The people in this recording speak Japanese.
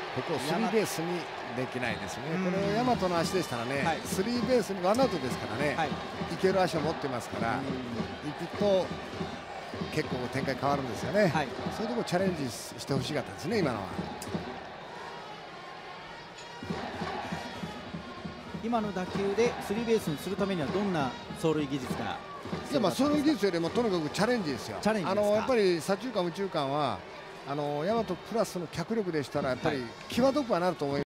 ここをスリーベースにできないですね。これ大和の足でしたらね、 はい、 スリーベースにワンアウトですからね、 はい、 いける足を持ってますから、行くと結構展開変わるんですよね。はい、そういうところチャレンジしてほしかったですね、今のは。 今の打球でスリーベースにするためにはどんな走塁技術が？ いや、まあ走塁技術よりもとにかくチャレンジですよ。 チャレンジですか。 やっぱり左中間右中間は大和プラスの脚力でしたらやっぱり際どくはなると思います。